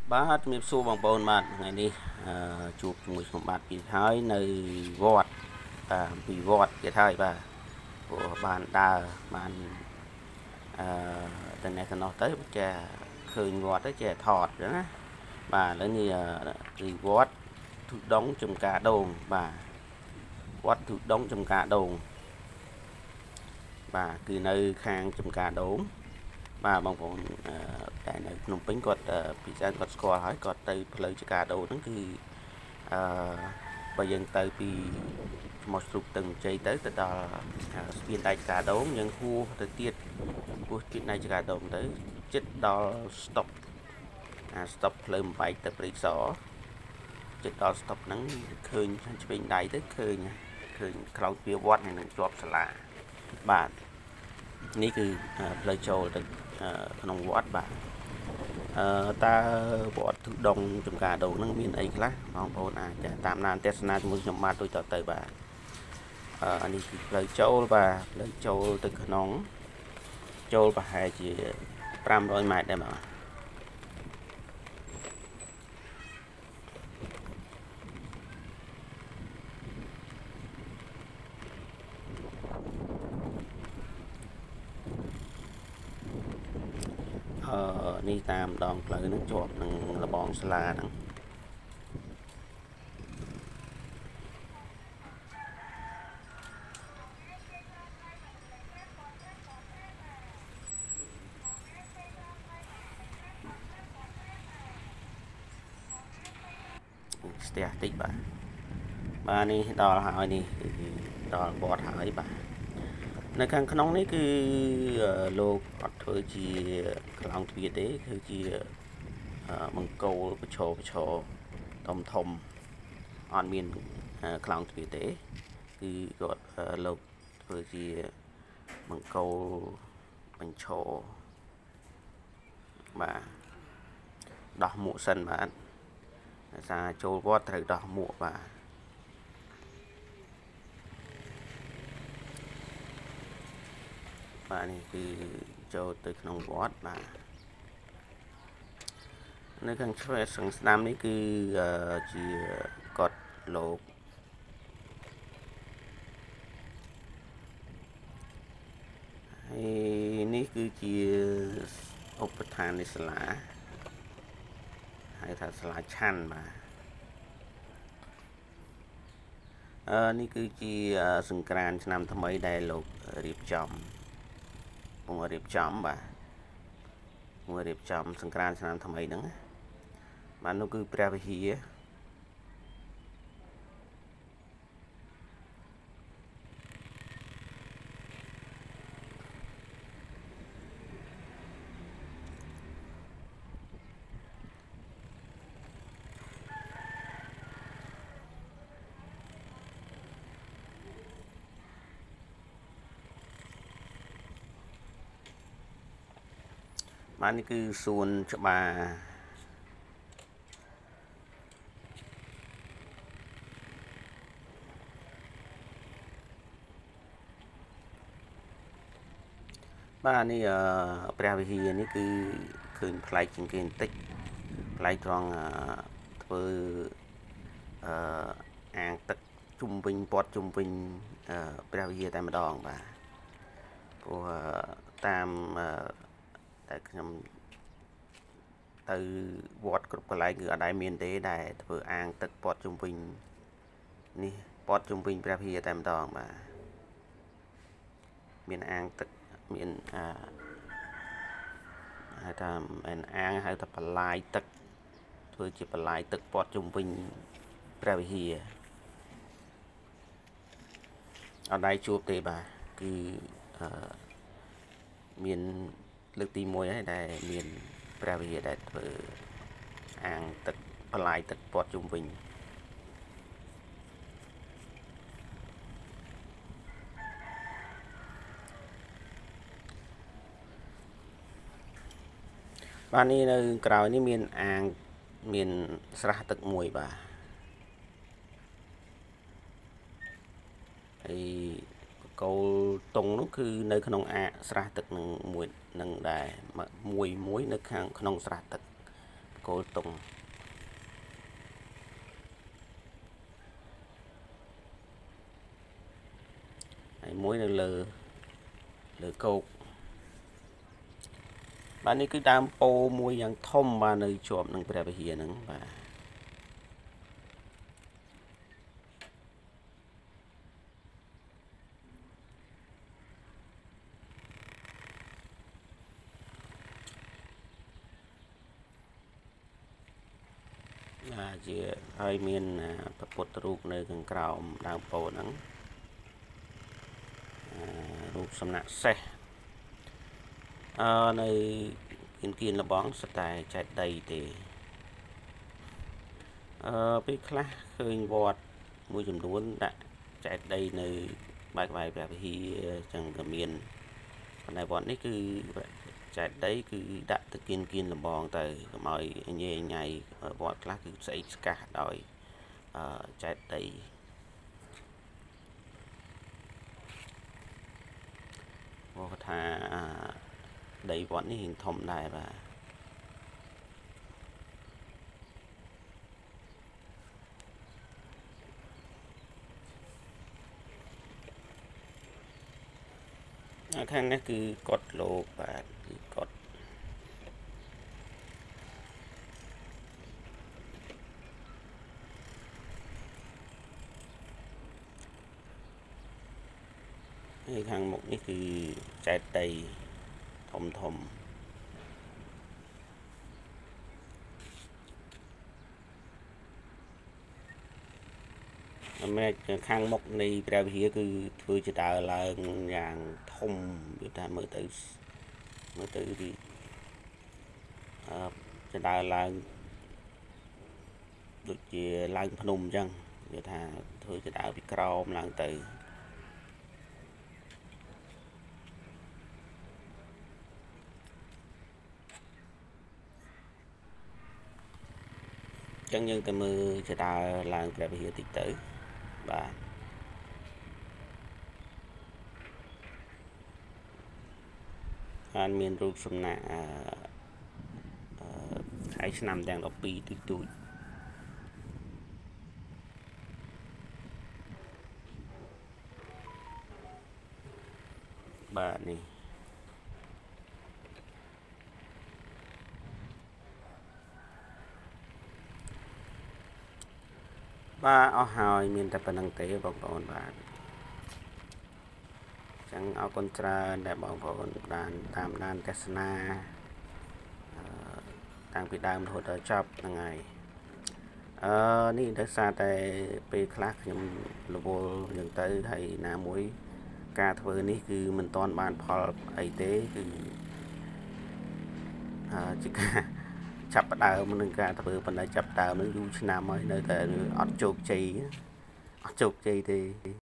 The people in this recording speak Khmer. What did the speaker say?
បាទមានសួរបងប្អូនបាទថ្ងៃនេះជួបជាមួយខ្ញុំបាទពីហើយនៅវត្តពីវត្តទៀតហើយបាទព្រោះបានដើរបានទៅនេះទៅនោះទៅចេះឃើញវត្តទៅចេះថតចឹងណាបាទឥឡូវនេះគឺវត្តទុដងចំការដូងបាទវត្តទុដងចំការដូងបាទគឺនៅខាងចំការដូងបាទបងប្អូនតែនៅភ្នំពេញគាត់ពិសេសគាត់ស្គាល់ហើយគាត់ទៅផ្លូវចកាដូហ្នឹងគឺអឺបើយើងទៅពីស្មោះជ្រូកទឹកជ័យទៅដល់ស្ពានដៃចកាដូងយើងហួសទៅទៀតហួសស្ពានដៃចកាដូងទៅចិត្តដល់ស្តុបស្តុបផ្លូវបំបែកទៅព្រៃសរចិត្តដល់ស្តុបហ្នឹងឃើញឆ្វេងដៃទៅឃើញខ្លោចវាវត្តហើយនឹងជាប់សាលាបាទនេះគឺផ្លូវចូលទៅក្នុងវត្តបាទតើវត្តទុដងចំការដូងហ្នឹងមានអីខ្លះបងប្អូនអាចតាមដានទស្សនាជាមួយខ្ញុំបាទដូចតទៅបាទនេះគឺផ្លូវចូលបាទផ្លូវចូលទៅក្នុងចូលប្រហែលជា500ម៉ែត្រដែរបាទនេះតាមដងផ្លូវហ្នឹងជាប់នឹងរបងសាលាហ្នឹងស្ទះតិចបាទនេះដល់ហើយនេះគឺដល់វត្តហើយបាទនៅខាងក្នុងនេះគឺលោកអត់ធ្វើជាខ្លោងទ្វារទេគឺជាបង្គោលប្រឈធំអត់មានខ្លោងទ្វារទេគឺគាត់លោកធ្វើជាបង្គោលបញ្ឈរបាទដោះមួកសិនបាទដោយសារចូលវត្តត្រូវដោះមួកបាទនេះគឺចូលទៅក្នុងវត្តបាទនៅខាងឆ្វេងស្ដាំនេះគឺជាកុដិលោកហើយនេះគឺជាឧបដ្ឋាននៃសាលាហៅថាសាលាឆាន់បាទនេះគឺជាសង្ក្រាន្តឆ្នាំថ្មីដែលលោករៀបចំរៀបចំសង្ក្រាន្តឆ្នាំថ្មីហ្នឹងបាទនោះគឺព្រះវិហារបាទនេះគឺសួនច្បារបាទនេះព្រះវិហារនេះគឺឃើញប្លែកជាងគេបន្តិចប្លែកត្រង់ធ្វើអាងទឹកជុំវិញព័ទ្ធជុំវិញព្រះវិហារតែម្ដងបាទព្រោះតាមតែខ្ញុំទៅវត្តគ្រប់កន្លែងគឺអត់ដែលមានទេដែលធ្វើអាងទឹកព័ទ្ធជុំវិញនេះព័ទ្ធជុំវិញព្រះវិហារតែម្ដងបាទមានអាងទឹកមានហៅថាមិនអាងហៅថាបន្លាយទឹកធ្វើជាបន្លាយទឹកព័ទ្ធជុំវិញព្រះវិហារអត់ដែលជួបទេបាទគឺមានលើកទី1ហើយដែលមានព្រះវិហារដែលធ្វើអាងទឹកបន្លាយទឹកព័ទ្ធជុំវិញបាទនេះនៅក្រោយនេះមានអាងមានស្រះទឹកមួយបាទហើយបកគោលតុងនោះគឺនៅក្នុងស្រះទឹកនឹងមួយនឹងដែរមួយនៅខាងក្នុងស្រះទឹកបគោលតុងហើយមួយនៅលើគោកបាទនេះគឺដើមពោមួយយ៉ាងធំបាទនៅជាប់នឹងព្រះវិហារហ្នឹងបាទជាហើយមានព្រះពុទ្ធរូបនៅខាងក្រោមដើមពោហ្នឹងរូបសំណាក់សេះនៅគៀនលបងស្តែចែកដីទេពេលខ្លះឃើញវត្តមួយចំនួនដាក់ចែកដីនៅបែកព្រះវិហារចឹងក៏មានប៉ុន្តែវត្តនេះគឺចែកដីគឺដាក់ទៅគៀនលបងទៅកុំឲ្យញ៉េញ៉ៃវត្តខ្លះគឺស្អិចស្កះដោយចែកដីគាត់ថាដីវត្តនេះធំដែរបាទខាងនេះគឺកត់លោកបាទគឺកត់ហើយខាងមុខនេះគឺចែកដីធំមែនខាងមុខនៃព្រះវិហារគឺធ្វើជាដើរឡើងយ៉ាងធំវាថាមើលទៅជាដើរឡើងដូចជាឡើងភ្នំអញ្ចឹងវាថាធ្វើជាដើរពីក្រោមឡើងទៅចឹងយើងទៅមើលជាដើរឡើងព្រះវិហារតិចទៅបាទហើយមានរូបសំណាកខែឆ្នាំទាំង12ទូចបាទនេះបាទអស់ហើយមានតែប៉ុណ្្នឹងទេបងប្អូនបាទចឹងអរគុណច្រើនដែលបងប្អូនបានតាមដានទស្សនាតាំងពីដើមរហូតដល់ចប់ហ្នឹងហើយនេះដោយសារតែពេលខ្លះខ្ញុំរវល់យ៉ាងទៅហើយណាមួយការធ្វើនេះគឺមិនទាន់បានផលអីទេគឺជាការចាប់ផ្ដើមនឹងការធ្វើប៉ុន្តែចាប់ដើមនឹងយូរឆ្នាំហើយនៅតែអត់ជោគជ័យទេ